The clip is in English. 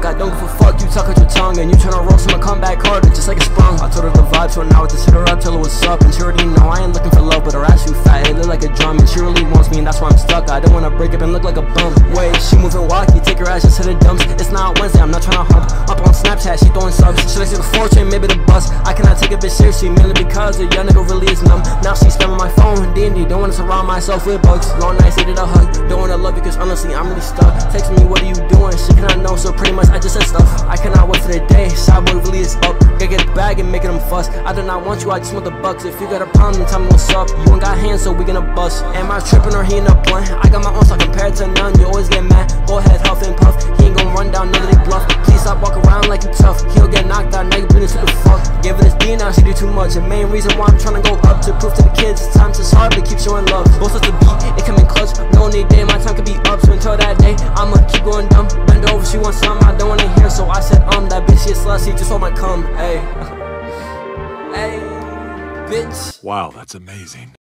stuck. I don't give a fuck, you talk out your tongue, and you tryna roast, I'ma come back harder, just like a sprung. I told her the vibe, so now I just hit her up, tell her what's up. And she already know I ain't looking for love, but her ass too fat, it look like a drum. And she really wants me, and that's why I'm stuck. I don't wanna break up and look like a bum. Wait, she moving wacky, take her ass just to the dumps. It's not Wednesday, I'm not tryna hump. Up on Snapchat, she throwing subs. Should I see the fortune, maybe the bus? I cannot take a bitch seriously, mainly because the young nigga really is numb. Now she spamming my phone, D&D, don't wanna surround myself with bugs. Long nights, needed a hug, don't wanna love you cause honestly I'm really stuck. Text me, what are you doing? She cannot know, so pretty much I just said stuff. I cannot wait for the day, side boy really is up. Gotta get a bag and make them fuss. I do not want you, I just want the bucks. If you got a problem, then tell me what's up. You ain't got hands, so we gonna bust. Am I tripping or he in a blunt? I got my own, so compared to none. You always get mad, go ahead, huff and puff. He ain't gon' run down, none of they bluff. Please stop walking around like you tough. He'll get knocked out, now you bleeding super fuck. Giving this D now, she do too much. The main reason why I'm trying to go up, to prove to the kids times is hard, but keep showing love. Both of the beat, it come in clutch. No need day, my time could be up. So until that day, I'ma keep going dumb. Bend over, she wants something I don't wanna hear, so I said that bitch she is slut, she just want my cum. Hey, hey, bitch. Wow, that's amazing.